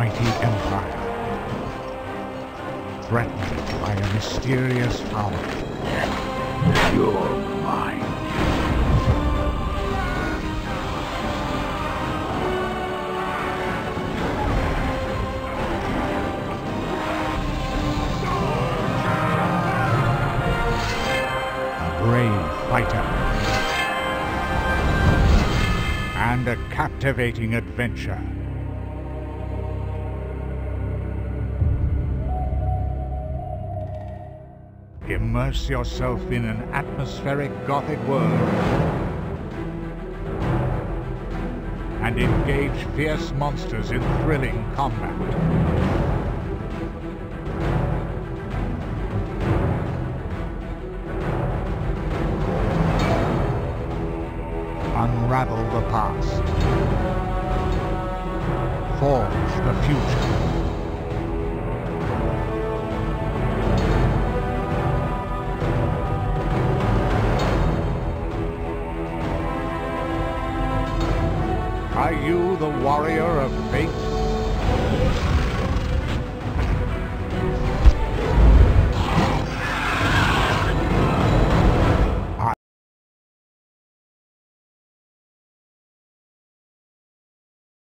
mighty empire, threatened by a mysterious power. You're mine. A brave fighter and a captivating adventure. Immerse yourself in an atmospheric Gothic world and engage fierce monsters in thrilling combat. Unravel the past. Forge the future. Are you the warrior of fate?